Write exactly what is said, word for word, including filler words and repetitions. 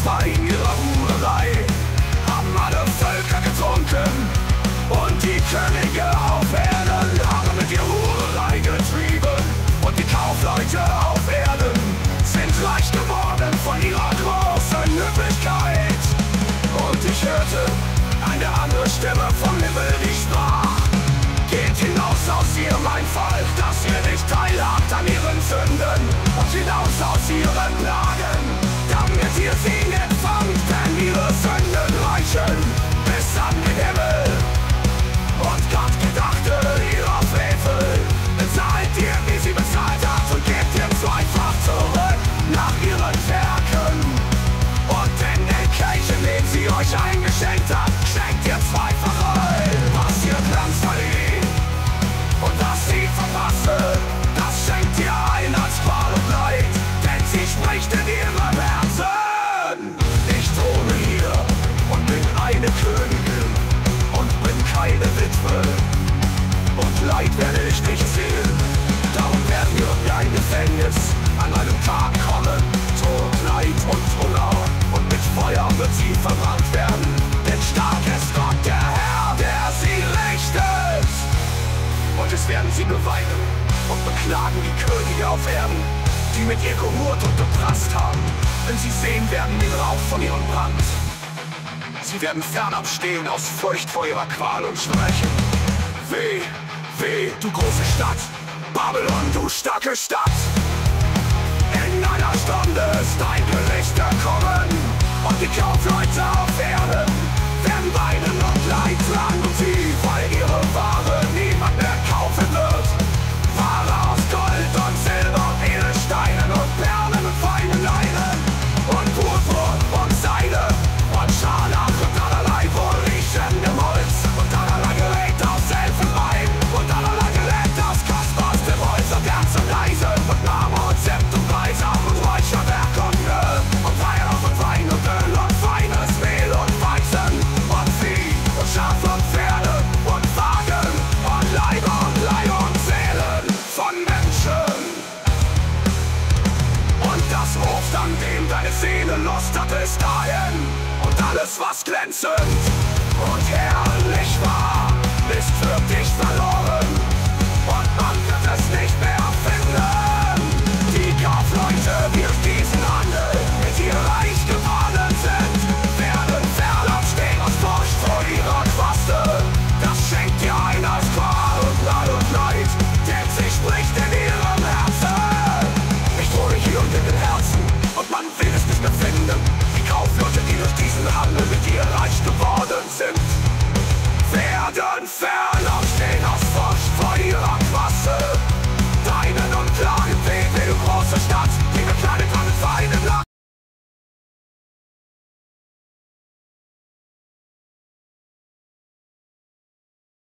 Wein ihrer Hurerei haben alle Völker getrunken und die Könige auf Erden haben mit ihr Hurerei getrieben. Und die Kaufleute auf Erden sind reich geworden von ihrer großen Üppigkeit. Und ich hörte eine andere Stimme vom Himmel, die sprach: Geht hinaus aus ihrem Einfall, dass ihr nicht teilhabt an ihren Sünden, und hinaus aus ihren Lagen, damit ihr sie nicht fangt, denn ihre Sünden reichen bis an den Himmel. Und Gott gedachte ihrer Frevel, bezahlt ihr, wie sie bezahlt hat, und gebt ihr zweifach zurück nach ihren Werken. Und in den Kelchen, den sie euch eingeschenkt hat, schenkt ihr zweifach ein. Was ihr Glanz verlieh und was sie verpasste, das schenkt ihr ein als Qual und Leid, denn sie spricht in ihrem Herzen: Ich throne hier und bin eine Königin und bin keine Witwe, und Leid werde ich nicht sehen. Darum werden wir in ein Gefängnis an einem Tag kommen, Tod, Leid und Hunger, und mit Feuer wird sie verbrannt werden. Denn stark ist Gott, der Herr, der sie richtet. Und es werden sie beweinen und beklagen die Könige auf Erden, die mit ihr gehurt und geprasst haben, denn sie sehen werden den Rauch von ihrem Brand. Sie werden fernab stehen aus Furcht vor ihrer Qual und sprechen: Weh, weh, du große Stadt, Babylon, du starke Stadt! In einer Stunde ist dein Gericht gekommen, und die Kaufleute auf Erden werden weinen und Leid tragen um sie, weil ihre Ware niemand mehr kaufen wird. Ware aus Gold und Silber und Edelsteinen und Perlen und feinen Leinen und Purpur und Seide und Scharlach und allerlei wohlriechendem Holz und allerlei Gerät aus Elfenbein und allerlei Gerät aus kostbarstem Holz und Erz und Eisen und Marmor und Zimt und Weihrauch und Räucherwerk und Öl und Weihrauch und Wein und Öl und feines Mehl und Weizen und Vieh und Schaf und Pferde und Wagen und Leiber und Leih und Seelen von Menschen. Und das Obst, an dem deine Seele Lust hat, ist dahin, und alles, was glänzend und herrlich war, ist für dich verloren, und man wird es nicht mehr